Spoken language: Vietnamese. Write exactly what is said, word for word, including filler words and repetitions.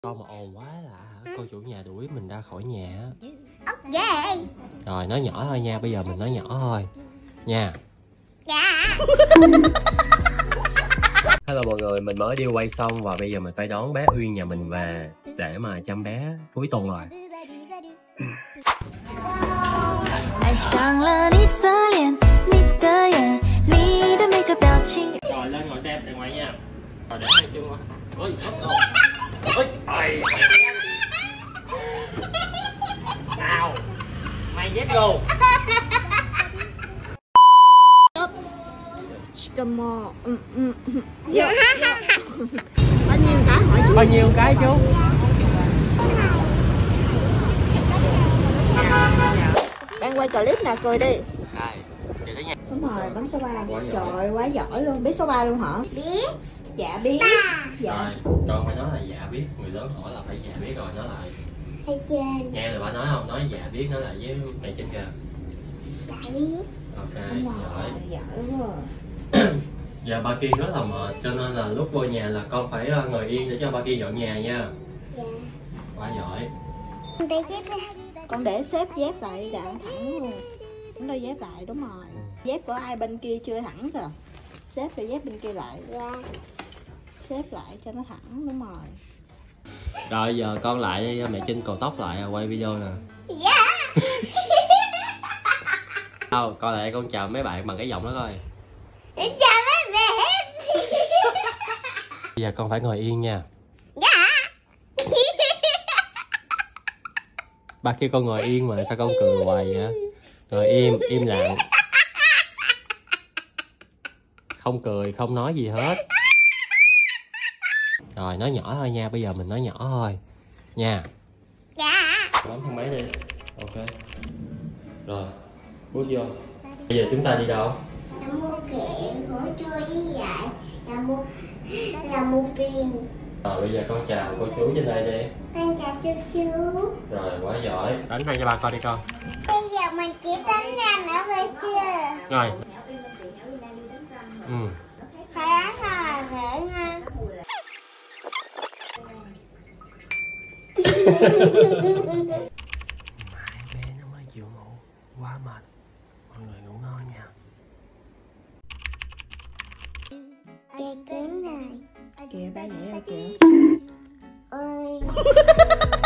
Con mà ồn quá là hả? Cô chủ nhà đuổi mình ra khỏi nhà á. Dạ. Rồi nói nhỏ thôi nha, bây giờ mình nói nhỏ thôi nha. Dạ. Hello mọi người, mình mới đi quay xong và bây giờ mình phải đón bé Uyên nhà mình về để mà chăm bé cuối tuần rồi. Rồi lên ngồi xem đàng hoàng nha. Rồi để hai chân qua. Ôi, ôi, ôi. Nào, mày dép vô. Come on. Ừ, ừ, ừ. Dạ. Bao nhiêu cái hỏi chú? Bao nhiêu cái chú? Đang quay clip nè, cười đi. Rồi, chị thấy nha. Đúng rồi, bấm số ba đi. Trời quá giỏi luôn, biết số ba luôn hả? Biết. Dạ biết. Dạ. Rồi, con phải nói là dạ biết, người lớn hỏi là phải dạ biết rồi nói lại. Hay trên. Nghe lời ba nói không? Nói dạ biết nói lại với mẹ trên kìa. Dạ biết. Ok, Đúng rồi, giỏi. giỏi rồi. Giờ ba Kiên rất là mệt cho nên là lúc vô nhà là con phải ngồi yên để cho ba Kiên dọn nhà nha. Dạ. Quá giỏi. Con để xếp dép lại đã thẳng luôn. Con đây dép lại, đúng rồi. Dép của ai bên kia chưa thẳng kìa. Xếp rồi dép bên kia lại. Dạ. Xếp lại cho nó thẳng, đúng rồi. Rồi giờ con lại đi, mẹ Trinh cột tóc lại quay video nè. Dạ. Đâu, coi lại con chào mấy bạn bằng cái giọng đó coi. Chào mấy bạn. Bây giờ con phải ngồi yên nha. Dạ. Ba kêu con ngồi yên mà sao con cười hoài vậy? Ngồi im, im lặng. Không cười, không nói gì hết. Rồi nói nhỏ thôi nha, bây giờ mình nói nhỏ thôi nha. Dạ. Bấm thang máy đi. Ok. Rồi, bước vô. Bây giờ chúng ta đi đâu? Là mua kẹo, hỗ trợ với dạy. Là mua là mua pin. Rồi bây giờ con chào cô chú trên đây đi. Con chào chú chú. Rồi quá giỏi. Đánh ra cho ba coi đi con. Bây giờ mình chỉ đánh ra nữa phải chưa? Rồi. Ừ. Phải đánh ra là dễ nha. Mãi bé nó mới chịu ngủ. Quá mệt. Mọi người ngủ ngon nha. Kìa kính này. Kìa ba vậy rồi kìa. Ôi.